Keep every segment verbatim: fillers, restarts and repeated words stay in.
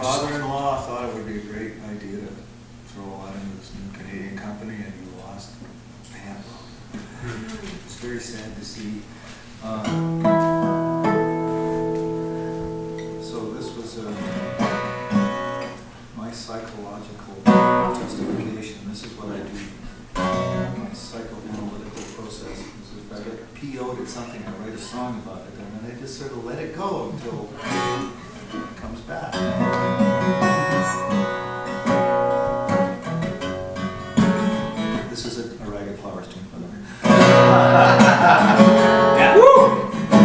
father-in-law thought it would be a great idea to throw a lot into this new Canadian company, and he lost man. It's very sad to see. Um, so this was uh, my psychological justification. This is what I do. My psychoanalytical process is if I get P O'd at something, I write a song about it, and then I just sort of let it go until it comes back. This is a, a Ragged Flowers tune, by the way. Yeah. Woo!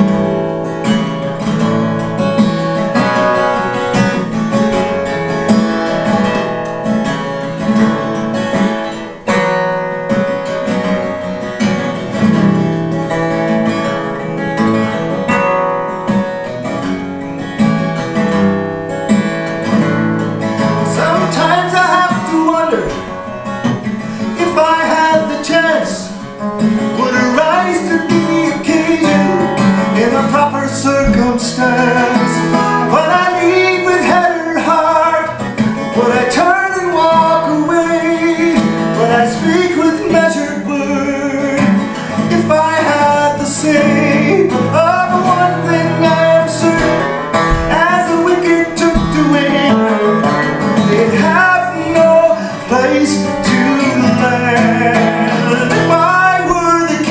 Circumstance, when I lead with head or heart, when I turn and walk away, when I speak with measured word, if I had the same of one thing I am certain, as the wicked took to wing, they'd have no place to land. If I were the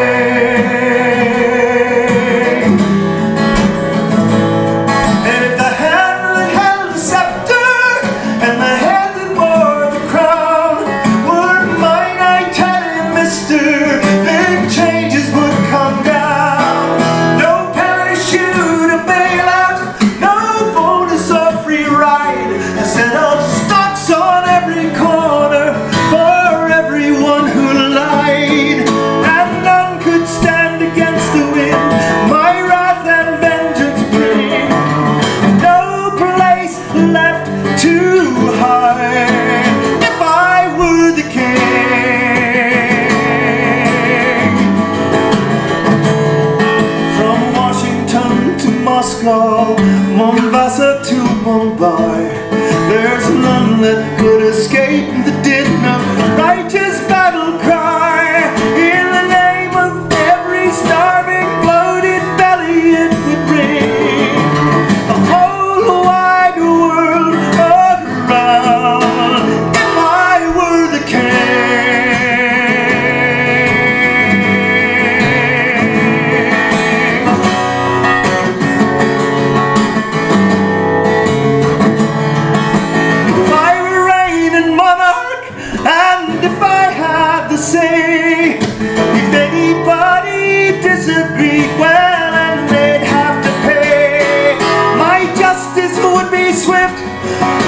king, Mombasa to Mumbai, there's none that could escape the din of righteous battle cry. In the name of every starving, bloated belly it would bring the whole wide world around. If I were the say, if anybody disagreed, well, and they'd have to pay. My justice would be swift,